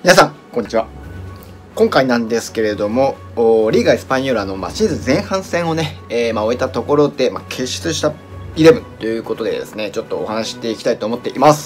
皆さん、こんにちは。今回なんですけれども、リーガ・エスパニョーラの、シーズン前半戦をね、終えたところで、傑出した11ということでですね、ちょっとお話していきたいと思っています。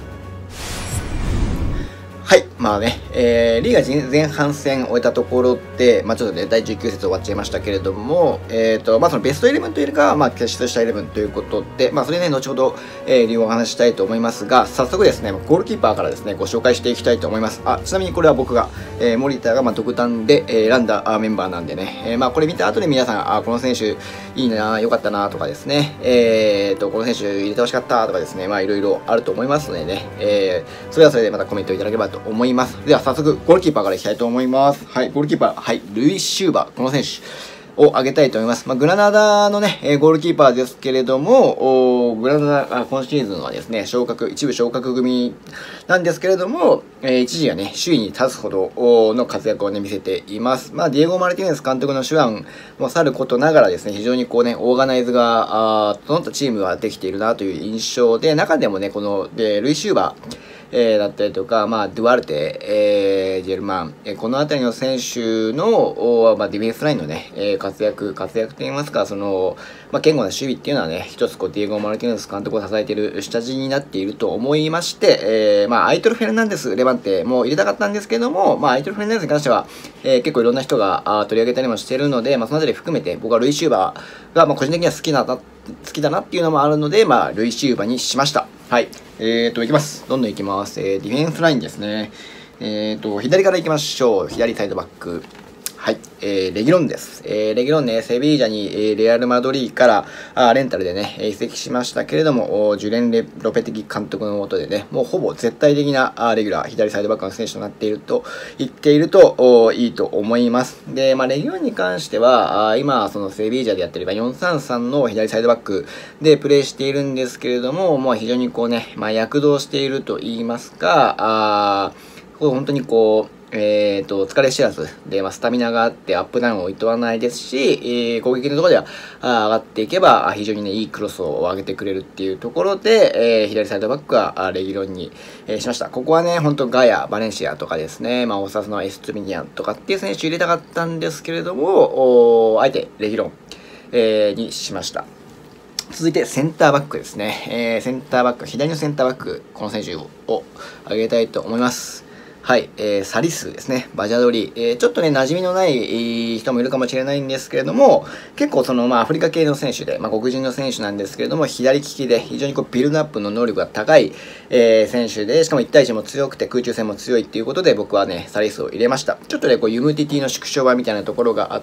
はい。リーガ前半戦終えたところで、ちょっとね、第19節終わっちゃいましたけれども、そのベスト11というよりかは、傑出した11ということで、それね、後ほど、理由をお話ししたいと思いますが、早速ですね、ゴールキーパーからですね、ご紹介していきたいと思います。ちなみにこれは僕が、森田が独断で、選んだメンバーなんでね、これ見た後で皆さん、この選手いいな、良かったな、とかですね、この選手入れてほしかったとかですね、いろいろあると思いますのでね、それはそれでまたコメントいただければと思います。では早速ゴールキーパーからいきたいと思います。はい、ゴールキーパー、はい、ルイ・シューバー、この選手を挙げたいと思います。グラナダのね、ゴールキーパーですけれども、グラナダ、今シーズンはですね、一部昇格組なんですけれども、一時はね、首位に立つほどの活躍をね、見せています。ディエゴ・マルティネス監督の手腕もさることながらですね、非常にこうね、オーガナイズが、整ったチームができているなという印象で、中でもね、この、ルイ・シューバー、だったりとか、ドゥアルテ、ジェルマン、この辺りの選手の、ディフェンスラインのね、活躍といいますか、その、堅固な守備っていうのはね、一つこう、ディエゴ・マルティネス監督を支えている下地になっていると思いまして、アイトル・フェルナンデス、レバンテも入れたかったんですけども、アイトル・フェルナンデスに関しては、結構いろんな人が取り上げたりもしているので、その辺り含めて、僕はルイ・シューバーが、個人的には好きだなっていうのもあるので、ルイ・シューバーにしました。はい。いきます。どんどんいきます。ディフェンスラインですね。左からいきましょう。左サイドバック。はい。レギロンです。レギロンね、セビージャに、レアル・マドリーからレンタルでね、移籍しましたけれども、ジュレン・ロペティ監督の下でね、もうほぼ絶対的なレギュラー、左サイドバックの選手となっていると言っているといいと思います。で、レギロンに関しては、今、そのセビージャでやってれば433の左サイドバックでプレーしているんですけれども、非常にこうね、躍動していると言いますか、本当にこう、疲れ知らずで、スタミナがあってアップダウンを厭わないですし、攻撃のところでは上がっていけば非常にね、いいクロスを上げてくれるっていうところで、左サイドバックはレギロンに、しました。ここはね、本当ガヤ、バレンシアとかですね、オサスのエストゥミニアンとかっていう選手入れたかったんですけれども、あえてレギロン、にしました。続いてセンターバックですね。センターバック、左のセンターバック、この選手を挙げたいと思います。はい、サリスですね、バジャドリ、ちょっとね、馴染みのない人もいるかもしれないんですけれども、結構その、アフリカ系の選手で、黒人の選手なんですけれども、左利きで非常にこうビルドアップの能力が高い、選手で、しかも1対1も強くて空中戦も強いっていうことで、僕はね、サリスを入れました。ちょっとね、こう、ユムティティの縮小版みたいなところがあって、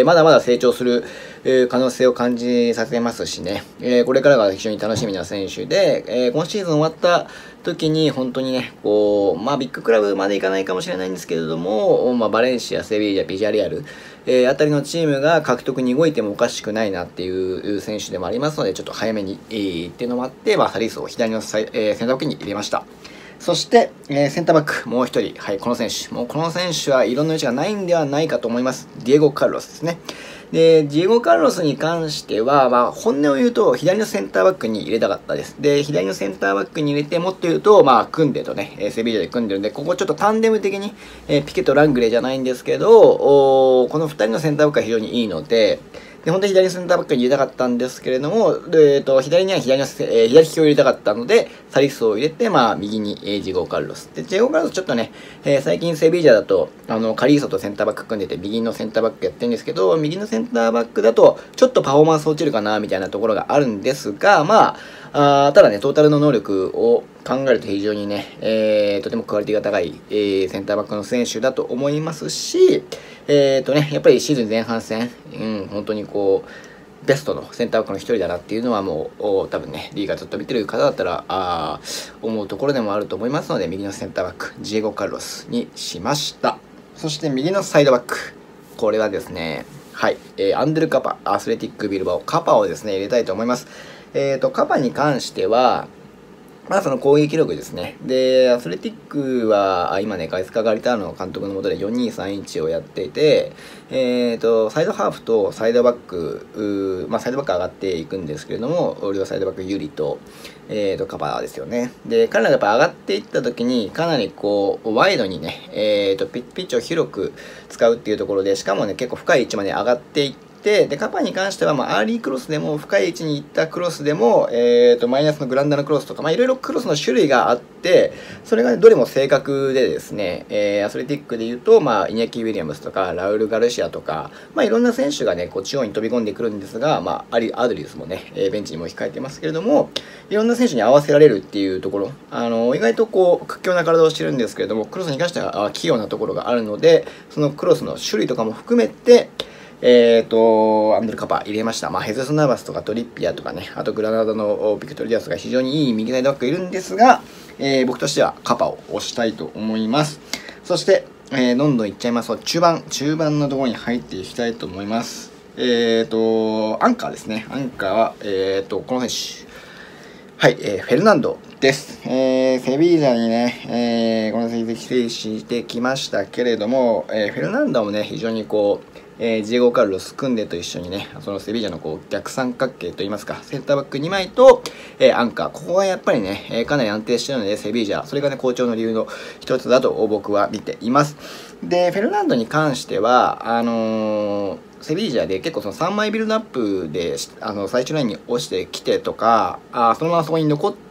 まだまだ成長する、可能性を感じさせますしね、これからが非常に楽しみな選手で、今シーズン終わった時に本当にね、こう、ビッグクラブまでいかないかもしれないんですけれども、バレンシア、セビージャ、ビジャレアル、あたりのチームが獲得に動いてもおかしくないなっていう選手でもありますので、ちょっと早めに、っていうのもあって、サリスを左のセンターバックに入れました。そして、センターバック、もう一人、はい、この選手。もうこの選手は色の余地がないんではないかと思います。ディエゴ・カルロスですね。で、ディエゴ・カルロスに関しては、本音を言うと、左のセンターバックに入れたかったです。で、左のセンターバックに入れて、もっと言うと、組んでとね、セビージャで組んでるんで、ここちょっとタンデム的に、ピケとラングレーじゃないんですけど、この2人のセンターバックは非常にいいので、本当に左のセンターバックに入れたかったんですけれども、左には左利きを入れたかったので、サリスを入れて、右に、ジェゴ・カルロス。で、ジェゴ・カルロスちょっとね、最近セビージャだと、カリーソとセンターバック組んでて、右のセンターバックやってるんですけど、右のセンターバックだと、ちょっとパフォーマンス落ちるかな、みたいなところがあるんですが、ただね、トータルの能力を考えると非常にね、とてもクオリティが高い、センターバックの選手だと思いますし、やっぱりシーズン前半戦、本当にこう、ベストのセンターバックの一人だなっていうのはもう、多分ね、リーガーずっと見てる方だったら、思うところでもあると思いますので、右のセンターバック、ジエゴ・カルロスにしました。そして右のサイドバック、これはですね、はい、アンデル・カパ、アスレティック・ビルバオ、カパをですね、入れたいと思います。カパに関しては、 まあその攻撃力ですね。で、アスレティックは、今ね、ガイスカ・ガリターノ監督の下で4-2-3-1をやっていて、サイドハーフとサイドバック、サイドバック上がっていくんですけれども、両サイドバックユリと、カバーですよね。で、彼らがやっぱ上がっていった時に、かなりこう、ワイドにね、ピッチを広く使うっていうところで、しかもね、結構深い位置まで上がっていって、で、カパに関しては、アーリークロスでも、深い位置に行ったクロスでも、マイナスのグランダのクロスとか、いろいろクロスの種類があって、それが、ね、どれも正確でですね、アスレティックで言うと、イニャキ・ウィリアムスとか、ラウル・ガルシアとか、いろんな選手がね、こう、中央に飛び込んでくるんですが、アドリウスもね、ベンチにも控えてますけれども、いろんな選手に合わせられるっていうところ、意外とこう、屈強な体をしてるんですけれども、クロスに関しては、器用なところがあるので、そのクロスの種類とかも含めて、アンデルカパ入れました。ヘズス・ナバスとかトリッピアとかね、あとグラナダのビクトリアスが非常にいい右サイドバックがいるんですが、僕としてはカパを押したいと思います。そして、どんどんいっちゃいますと、中盤のところに入っていきたいと思います。アンカーですね。アンカーは、この選手。はい、フェルナンドです。セビージャにね、この成績停止してきましたけれども、フェルナンドもね、非常にこう、ジエゴ・カルロス・クンデと一緒にね、そのセビージャのこう逆三角形といいますか、センターバック2枚と、アンカー、ここはやっぱりね、かなり安定しているので、セビージャ、それがね、好調の理由の一つだと僕は見ています。で、フェルナンドに関しては、セビージャで結構その3枚ビルドアップで最終ラインに落ちてきてとか、そのままそこに残って、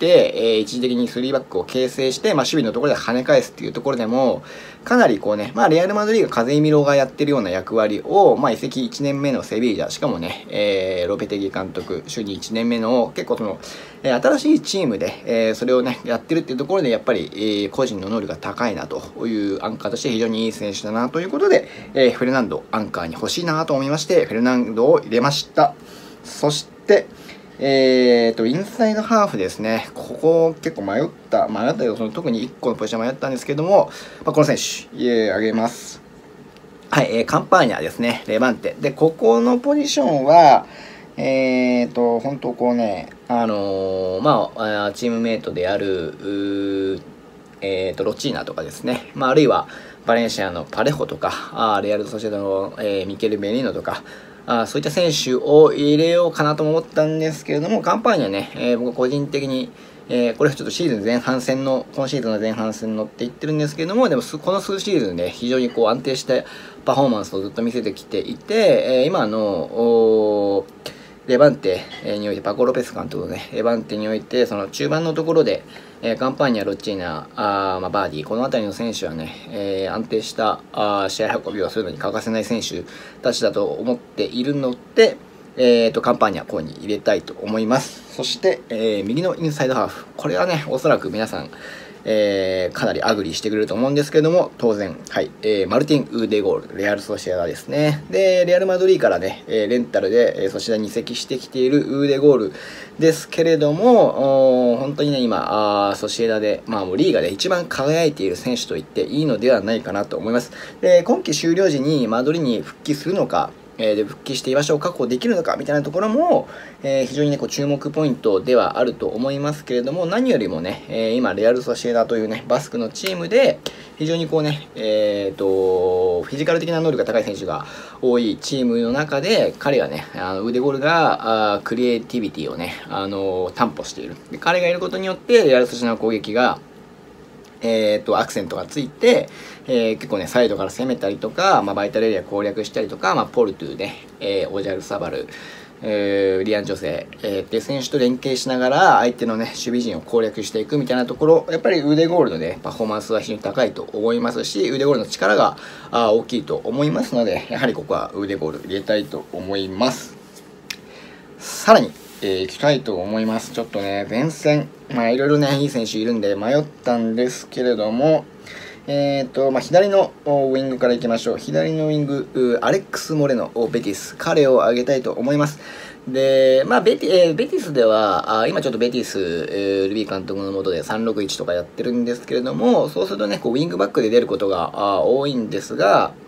一時的に3バックを形成して、守備のところで跳ね返すっていうところでも、かなりこうね、レアル・マドリーが風見ろがやってるような役割を、移籍1年目のセビージャ、しかもね、ロペテギ監督、就任1年目の結構その、新しいチームで、それをね、やってるっていうところで、やっぱり、個人の能力が高いなというアンカーとして非常にいい選手だなということで、フェルナンド、アンカーに欲しいなと思いまして、フェルナンドを入れました。そして、インサイドハーフですね。ここ結構迷ったよ。特に1個のポジション迷ったんですけども、この選手、あげます。はい、カンパーニャですね。レバンテ。で、ここのポジションは、本当こうね、チームメイトである、ロチーナとかですね。あるいは、バレンシアのパレホとか、レアル・ソシエダの、ミケル・ベニーノとか、そういった選手を入れようかなと思ったんですけれども、カンパーニャね、僕は個人的に、これちょっとシーズン前半戦の、今シーズンの前半戦のって言ってるんですけども、でもこの数シーズンで非常にこう安定したパフォーマンスをずっと見せてきていて、今のレバンテにおいて、パコ・ロペス監督のね、レバンテにおいて、その中盤のところで、カンパーニャ、ロッチーナ、バーディー、この辺りの選手はね、安定した試合運びをするのに欠かせない選手たちだと思っているので、カンパーニャ、ここに入れたいと思います。そして、右のインサイドハーフ。これはね、おそらく皆さん、かなりアグリーしてくれると思うんですけれども、当然、はい、マルティン・ウーデゴール、レアル・ソシエダですね。で、レアル・マドリーからね、レンタルで、ソシエダに移籍してきているウーデゴールですけれども、本当にね、今、ソシエダで、もうリーガで一番輝いている選手と言っていいのではないかなと思います。で、今季終了時にマドリーに復帰するのか、で復帰して居場所を確保できるのかみたいなところも、非常にねこう注目ポイントではあると思いますけれども、何よりもね、今レアル・ソシエダというねバスクのチームで非常にこうね、フィジカル的な能力が高い選手が多いチームの中で、彼がねウーデゴールがクリエイティビティをね担保している。で彼がいることによってレアル・ソシエダの攻撃がアクセントがついて、結構ね、サイドから攻めたりとか、バイタルエリア攻略したりとか、ポルトゥね、オジャルサバル、リアン・ジョセ、っていう選手と連携しながら、相手のね、守備陣を攻略していくみたいなところ、やっぱりウデゴールのね、パフォーマンスは非常に高いと思いますし、ウデゴールの力が大きいと思いますので、やはりここはウデゴール入れたいと思います。さらに、いきたいと思います。ちょっとね、前線、いろいろね、いい選手いるんで迷ったんですけれども、左のウィングからいきましょう。左のウィング、アレックス・モレノ、ベティス、彼を挙げたいと思います。で、ベティスでは、今ちょっとベティス、ルビー監督の下で361とかやってるんですけれども、そうするとね、こうウィングバックで出ることが多いんですが、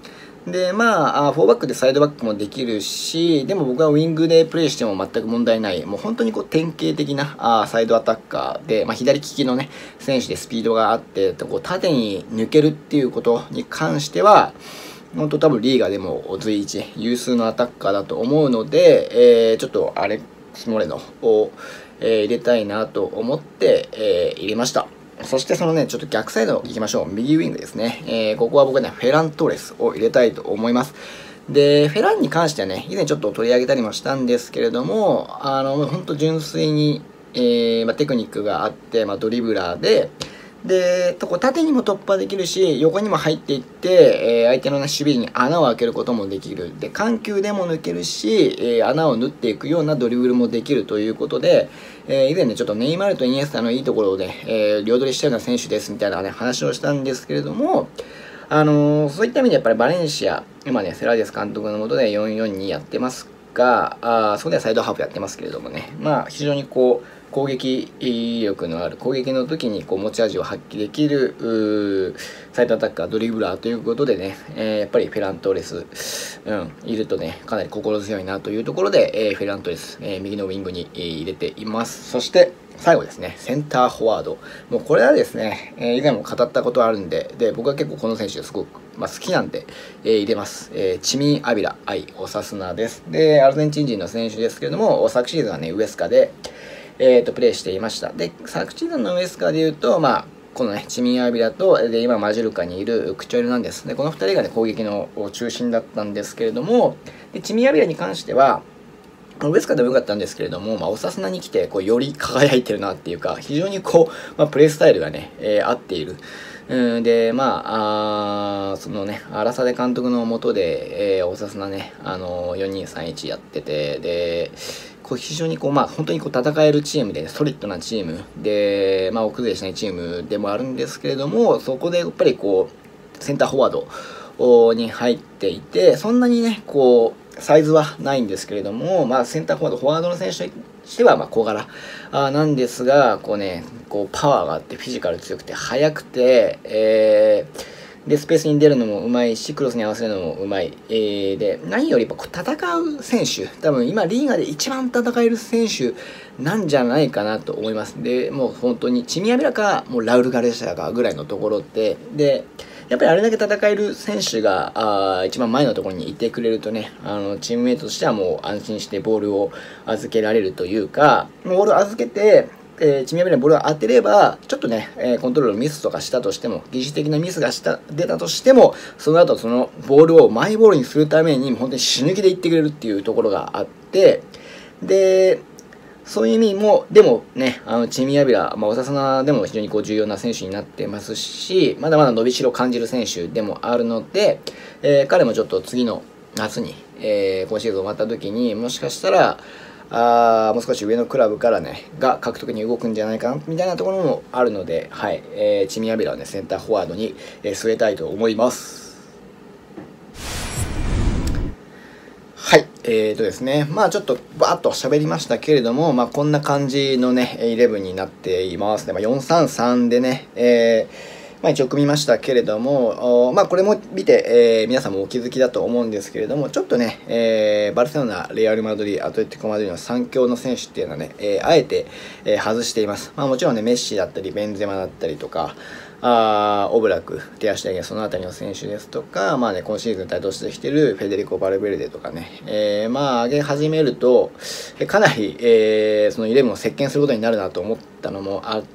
で、まあ、4バックでサイドバックもできるし、でも僕はウィングでプレーしても全く問題ない、もう本当にこう典型的なサイドアタッカーで、まあ、左利きのね、選手でスピードがあって、こう縦に抜けるっていうことに関しては、本当多分リーガでも随一有数のアタッカーだと思うので、ちょっとアレックス・モレノを、入れたいなと思って、入れました。そしてそのね、ちょっと逆サイド行きましょう。右ウィングですね。ここは僕はね、フェラントレスを入れたいと思います。で、フェランに関してはね、以前ちょっと取り上げたりもしたんですけれども、本当純粋に、テクニックがあって、ドリブラーで、こう縦にも突破できるし、横にも入っていって、相手の、ね、守備に穴を開けることもできる。で、緩急でも抜けるし、穴を縫っていくようなドリブルもできるということで、以前ね、ちょっとネイマールとイニエスタのいいところをね、両取りしたような選手ですみたいなね、話をしたんですけれども、そういった意味でやっぱりバレンシア、今ね、セラデス監督の下で4-4-2やってますが、そこではサイドハーフやってますけれどもね、まあ、非常にこう、攻撃力のある、攻撃の時にこう持ち味を発揮できるサイドアタッカー、ドリブラーということでね、やっぱりフェラントレス、いるとね、かなり心強いなというところで、フェラントレス、右のウィングに入れています。そして、最後ですね、センターフォワード。もうこれはですね、以前も語ったことあるんで、僕は結構この選手すごく、好きなんで、入れます。チミ・アビラ・アイ・オサスナです。で、アルゼンチン人の選手ですけれども、昨シーズンはね、ウエスカで、プレーしていました。で、昨シーズンのウエスカで言うと、このね、チミ・アビラと、で、今マジュルカにいるクチョエルなんです。で、この2人がね、攻撃の中心だったんですけれども、でチミ・アビラに関しては、ウエスカでも良かったんですけれども、オサスナに来て、より輝いてるなっていうか、非常にプレースタイルがね、合っている。で、そのね、アラサデ監督の下で、オサスナね、4-2-3-1やってて、で、非常に本当に戦えるチームで、ソリッドなチームで、大崩れしないチームでもあるんですけれども、そこでやっぱりセンターフォワードに入っていて、そんなにね、サイズはないんですけれども、センターフォワードの選手としては、小柄なんですが、パワーがあって、フィジカル強くて、速くて、で、スペースに出るのもうまいし、クロスに合わせるのもうまい。で、何より戦う選手、多分今リーガで一番戦える選手なんじゃないかなと思います。で、もう本当にチミアビラか、もうラウル・ガレシアかぐらいのところで、やっぱりあれだけ戦える選手が一番前のところにいてくれるとね、チームメイトとしてはもう安心してボールを預けられるというか、ボールを預けて、チミアビラにボールが当てれば、ちょっとね、コントロールミスとかしたとしても、技術的なミスが出たとしても、その後そのボールをマイボールにするために、本当に死ぬ気でいってくれるっていうところがあって、で、そういう意味も、でもね、チミアビラ、オサスナでも非常に重要な選手になってますし、まだまだ伸びしろを感じる選手でもあるので、彼もちょっと次の夏に、今シーズン終わった時に、もしかしたら、もう少し上のクラブからね、が獲得に動くんじゃないかな、みたいなところもあるので、はい、チミアビラをね、センターフォワードに、据えたいと思います。はい。ですね。ちょっとバーッと喋りましたけれども、こんな感じのね、11になっていますね。4-3-3でね、一応組みましたけれども、これも見て、皆さんもお気づきだと思うんですけれども、ちょっとね、バルセロナ、レアル・マドリー、アトレティコ・マドリーの3強の選手っていうのはね、あえて、外しています。もちろんね、メッシだったり、ベンゼマだったりとか、オブラク、テアシュテゲン、そのあたりの選手ですとか、今シーズン帯同してきてるフェデリコ・バルベルデとかね、上げ始めると、かなり、その11を席巻することになるなと思ったのもあって、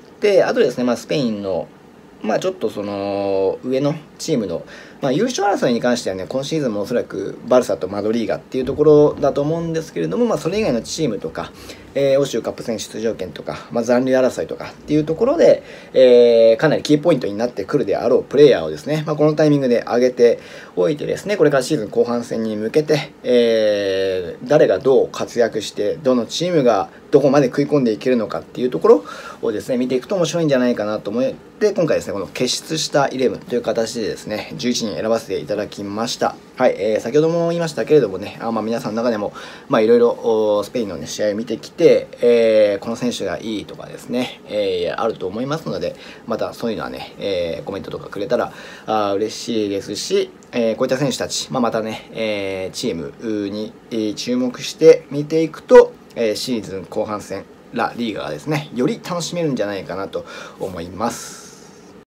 あとですね、スペインの、ちょっとその上のチームの、優勝争いに関してはね、今シーズンもおそらくバルサとマドリーガっていうところだと思うんですけれども、それ以外のチームとか、欧州カップ戦出場権とか、残留争いとかっていうところで、かなりキーポイントになってくるであろうプレイヤーをですね、このタイミングで上げておいてですね、これからシーズン後半戦に向けて、誰がどう活躍して、どのチームがどこまで食い込んでいけるのかっていうところをですね、見ていくと面白いんじゃないかなと思って、今回ですね、この結出した11という形でですね、11人チン選ばせていただきました。はい、先ほども言いましたけれどもね、皆さんの中でも、いろいろスペインの、ね、試合を見てきて、この選手がいいとかですね、あると思いますので、またそういうのはね、コメントとかくれたら嬉しいですし、こういった選手たち、またね、チームに注目して見ていくと、シーズン後半戦、ラ・リーガがですね、より楽しめるんじゃないかなと思います。